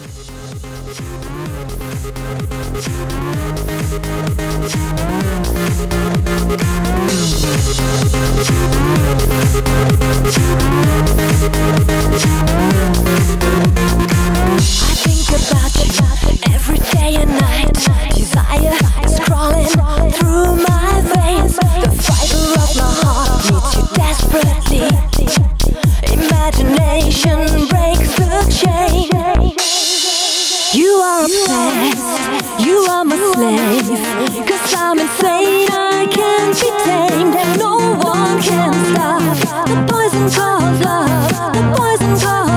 think about you every day and night. Desire is crawling through my veins. The fiber of my heart needs you desperately. Imagination breaks the chain. You are obsessed, you are my slave. 'Cause I'm insane, I can't be tamed, and no one can stop the poison called love, the poison called